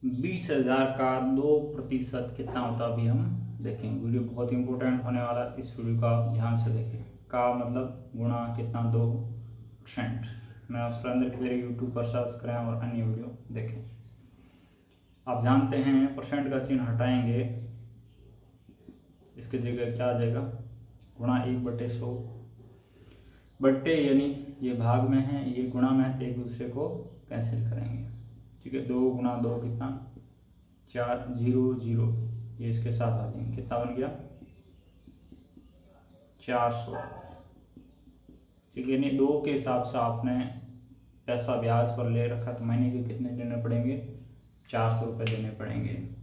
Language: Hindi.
20,000 का 2% कितना होता है अभी हम देखेंगे। वीडियो बहुत ही इंपॉर्टेंट होने वाला है, इस वीडियो को आप ध्यान से देखें। का मतलब गुणा कितना 2%। मैं सुरेंद्र की तरह यूट्यूब पर सर्च करें और अन्य वीडियो देखें। आप जानते हैं परसेंट का चिन्ह हटाएंगे, इसके जगह क्या आ जाएगा, गुणा 1/100 बट्टे, यानी ये भाग में है ये गुणा में है, एक दूसरे को कैंसिल करेंगे। ठीक है, 2 × 2 कितना 4, 0 0, ये इसके साथ आ जाएंगे, कितना बन गया 400। ठीक है, यानी 2 के हिसाब से आपने पैसा ब्याज पर ले रखा, तो महीने के कितने देने पड़ेंगे, 400 रुपये देने पड़ेंगे।